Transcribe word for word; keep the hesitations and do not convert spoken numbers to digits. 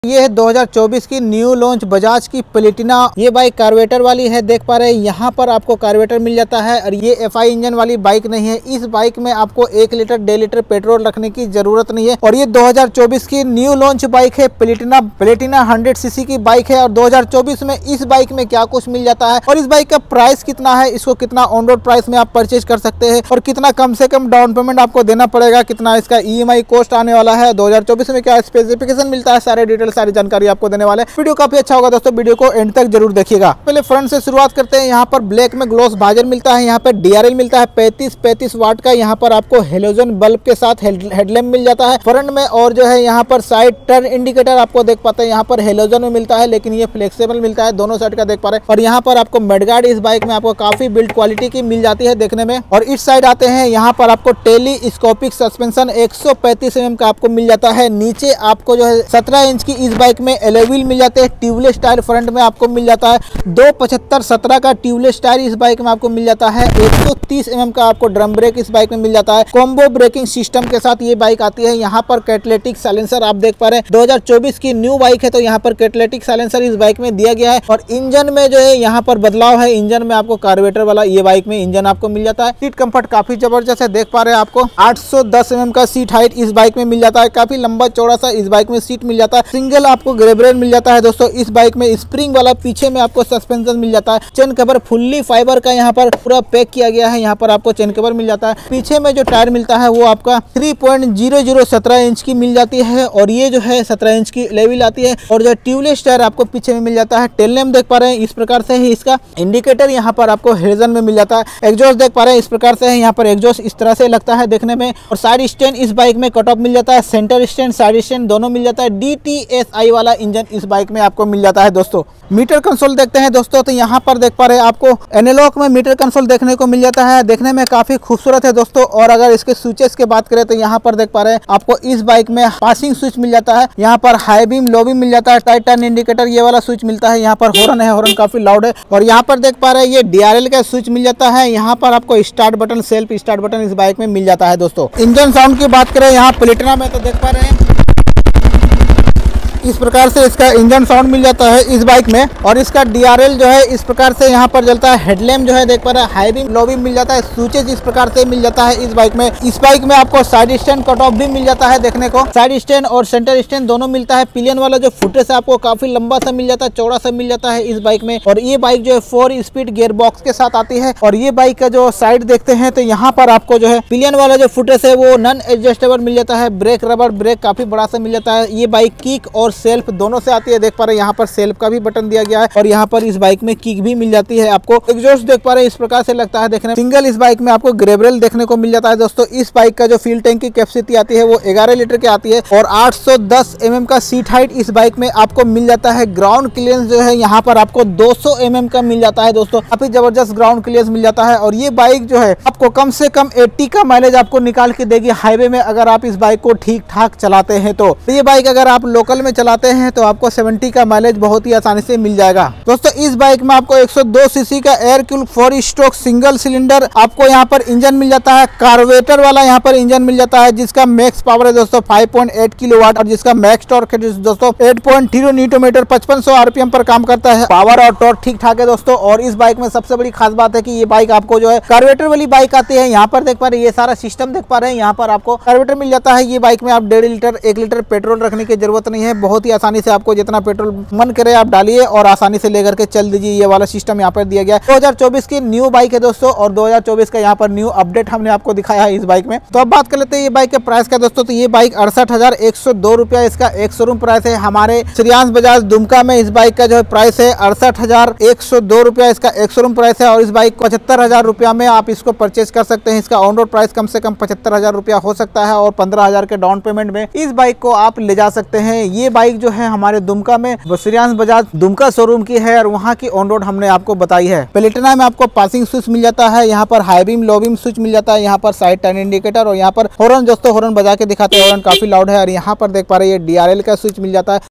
ये है दो हज़ार चौबीस की न्यू लॉन्च बजाज की प्लेटिना। ये बाइक कार्बोरेटर वाली है, देख पा रहे हैं यहाँ पर आपको कार्बोरेटर मिल जाता है। और ये एफ आई इंजन वाली बाइक नहीं है। इस बाइक में आपको एक लीटर डेढ़ लीटर पेट्रोल रखने की जरूरत नहीं है। और ये दो हज़ार चौबीस की न्यू लॉन्च बाइक है, प्लेटिना प्लेटिना हंड्रेड सीसी की बाइक है। और दो हज़ार चौबीस में इस बाइक में क्या कुछ मिल जाता है और इस बाइक का प्राइस कितना है, इसको कितना ऑन रोड प्राइस में आप परचेज कर सकते हैं और कितना कम से कम डाउन पेमेंट आपको देना पड़ेगा, कितना इसका ई एम आई कॉस्ट आने वाला है, दो हज़ार चौबीस में क्या स्पेसिफिकेशन मिलता है, सारे डिटेल सारी जानकारी आपको देने वाले। वीडियो काफी अच्छा होगा दोस्तों, वीडियो को एंड तक जरूर देखिएगा। पहले फ्रंट से शुरुआत करते हैं। यहाँ पर ब्लैक में ग्लॉस बाजर मिलता है, यहाँ पर डी आर एल मिलता है पैंतीस पैंतीस वाट का। यहाँ पर आपको हेलोजन बल्ब के साथ हेडलैम्प मिल जाता है फ्रंट में। और जो है यहाँ पर साइड टर्न इंडिकेटर आपको देख पाते हैं, यहाँ पर हेलोजन में मिलता है लेकिन ये फ्लेक्सिबल मिलता है, दोनों साइड का देख पा रहे हैं। और यहाँ पर आपको मडगार्ड इस बाइक में आपको काफी बिल्ड क्वालिटी की मिल जाती है देखने में। और इस साइड आते हैं, यहाँ पर आपको टेलीस्कोपिक सस्पेंशन एक सौ पैंतीस एम एम का आपको मिल जाता है। नीचे आपको जो है सत्रह इंच की इस बाइक में एलॉय व्हील मिल जाते हैं, ट्यूबलेस टायर फ्रंट में आपको मिल जाता है। दो पचहत्तर सत्रह का ट्यूबलेस टायर इस बाइक में आपको मिल जाता है। एक सौ तीस एम एम का आपको ड्रम ब्रेक इस बाइक में मिल जाता है। कॉम्बो ब्रेकिंग सिस्टम के साथ ये बाइक आती है। यहाँ पर कैटलिटिक साइलेंसर आप देख पा रहे हैं, दो हज़ार चौबीस की न्यू बाइक है तो यहाँ पर कैटलिटिक साइलेंसर इस बाइक में दिया गया है। और इंजन में जो है यहाँ पर बदलाव है, इंजन में आपको कार्बोरेटर वाला ये बाइक में इंजन आपको मिल जाता है। सीट कंफर्ट काफी जबरदस्त है, देख पा रहे हैं आपको आठ सौ दस एम एम का सीट हाइट इस बाइक में मिल जाता है। काफी लंबा चौड़ा सा इस बाइक में सीट मिल जाता है। सिंगल आपको ग्रेब रेल मिल जाता है दोस्तों। इस बाइक में स्प्रिंग वाला पीछे में आपको सस्पेंशन मिल जाता है। चेन कवर फुल्ली फाइबर का यहाँ पर पूरा पैक किया गया है। यहाँ पर आपको चेन कवर मिल जाता है। पीछे में जो टायर मिलता है वो आपका तीन पॉइंट ज़ीरो ज़ीरो सत्रह इंच की मिल जाती है। और ये जो है सत्रह इंच की लेवल आती है। और जो ट्यूबलेस टायर आपको पीछे में मिल जाता है। टेल लैम्प देख पा रहे हैं, इस प्रकार से ही इसका इंडिकेटर यहाँ पर आपको हेलोजन में मिल जाता है। एग्जॉस्ट देख पा रहे हैं, इस प्रकार से है, यहाँ पर एग्जॉस्ट इस तरह से लगता है देखने में। और साइड स्टैंड इस बाइक में कट ऑफ मिल जाता है, सेंटर स्टैंड साइड स्टैंड दोनों मिल जाता है। डी टी एस आई वाला इंजन इस बाइक में आपको मिल जाता है दोस्तों। मीटर कंसोल देखते हैं दोस्तों, तो यहाँ पर देख पा रहे हैं आपको एनालॉग में मीटर कंसोल देखने को मिल जाता है, देखने में काफी खूबसूरत है दोस्तों। और अगर इसके स्विचेस की बात करें तो यहाँ पर देख पा रहे हैं आपको इस बाइक में पासिंग स्विच मिल जाता है। यहाँ पर हाई बीम लो बीम मिल जाता है, टाइट टर्न इंडिकेटर ये वाला स्विच मिलता है। यहाँ पर हॉर्न है, हॉर्न काफी लाउड है। और यहाँ पर देख पा रहे हैं ये डी आर एल का स्विच मिल जाता है। यहाँ पर आपको start button self start button इस बाइक में मिल जाता है दोस्तों। इंजन साउंड की बात करें यहाँ प्लेटिना में तो देख पा रहे हैं इस प्रकार से इसका इंजन साउंड मिल जाता है इस बाइक में। और इसका डी आर एल जो है इस प्रकार से यहाँ पर जलता है। हेडलैम्प जो है देख पा रहे हैं, हाई बीम लो बीम मिल जाता है। स्विचेज इस प्रकार से मिल जाता है इस बाइक में। इस बाइक में आपको साइड स्टैंड कट ऑफ भी मिल जाता है देखने को, साइड स्टैंड और सेंटर स्टैंड दोनों मिलता है। पिलियन वाला जो फुटेज है आपको काफी लंबा सा मिल जाता है, चौड़ा सा मिल जाता है इस बाइक में। और ये बाइक जो है फोर स्पीड गियर बॉक्स के साथ आती है। और ये बाइक का जो साइड देखते हैं तो यहाँ पर आपको जो है पिलियन वाला जो फुटेज है वो नॉन एडजस्टेबल मिल जाता है। ब्रेक रबर ब्रेक काफी बड़ा सा मिल जाता है। ये बाइक किक और सेल्फ दोनों से आती है, देख पा रहे हैं यहाँ पर सेल्फ का भी बटन दिया गया है। और यहाँ पर इस बाइक में किक भी मिल जाती है आपको। एग्जॉस्ट देख पा रहे हैं इस प्रकार से लगता है देखने। सिंगल इस बाइक में आपको ग्रेब रेल देखने को मिल जाता है दोस्तों। इस बाइक का जो फ्यूल टैंक की कैपेसिटी आती है वो ग्यारह लीटर की आती है। और आठ सौ दस एम एम का सीट हाइट इस बाइक में आपको मिल जाता है। ग्राउंड क्लियरेंस जो है यहाँ पर आपको दो सौ एम एम का मिल जाता है दोस्तों। काफी जबरदस्त ग्राउंड क्लियरेंस मिल जाता है। और ये बाइक जो है आपको कम से कम अस्सी का माइलेज आपको निकाल के देगी हाईवे में, अगर आप इस बाइक को ठीक ठाक चलाते हैं तो। ये बाइक अगर आप लोकल में चलाते हैं तो आपको सत्तर का माइलेज बहुत ही आसानी से मिल जाएगा दोस्तों। इस बाइक में आपको एक सौ दो सीसी का air cooled four stroke single cylinder आपको यहाँ पर इंजन मिल जाता है। कार्बोरेटर वाला यहाँ पर इंजन मिल जाता है जिसका मैक्स पावर है दोस्तों पाँच पॉइंट आठ किलोवाट। और जिसका मैक्स टॉर्क है दोस्तों आठ पॉइंट शून्य न्यूटन मीटर पचपन सौ आरपीएम पर काम करता है। पावर और टॉर्क ठीक ठाक है दोस्तों। और इस बाइक में सबसे बड़ी खास बात है कि ये बाइक आपको जो है कार्बोरेटर वाली बाइक आती है। यहाँ पर देख पा रहे हैं ये सारा सिस्टम देख पा रहे हैं, यहाँ पर आपको कार्बोरेटर मिल जाता है। ये बाइक में आप डेढ़ लीटर एक लीटर पेट्रोल रखने की जरूरत नहीं है, बहुत ही आसानी से आपको जितना पेट्रोल मन करे आप डालिए और आसानी से लेकर के चल दीजिए। ये वाला सिस्टम यहाँ पर दिया गया है। दो हज़ार चौबीस की न्यू बाइक है दोस्तों। और दो हज़ार चौबीस का यहाँ पर न्यू अपडेट हमने आपको दिखाया है इस बाइक में। तो अब बात कर लेते हैं ये बाइक के प्राइस का दोस्तों। तो ये बाइक अड़सठ हजार एक सौ दो रुपया इसका एक शोरूम प्राइस है। हमारे श्रीयांश बजाज दुमका में इस बाइक का जो है प्राइस है अड़सठ हजार एक सौ दो रुपया इसका एक शोरूम प्राइस है। और इस बाइक को पचहत्तर हजार रुपया में आप इसको परचेज कर सकते हैं। इसका ऑन रोड प्राइस कम से कम पचहत्तर हजार रुपया हो सकता है। और पंद्रह हजार के डाउन पेमेंट में इस बाइक को आप ले जा सकते हैं। ये बाइक जो है हमारे दुमका में श्रीयांश बजाज दुमका शोरूम की है और वहाँ की ऑन रोड हमने आपको बताई है। प्लेटिना में आपको पासिंग स्विच मिल जाता है, यहाँ पर high beam low beam switch मिल जाता है, यहाँ पर साइड टर्न इंडिकेटर और यहाँ पर हॉर्न दोस्तों हॉर्न बजा के दिखाते हैं, हॉर्न काफी लाउड है। और यहाँ पर देख पा रहे हैं डी आर एल का स्विच मिल जाता है।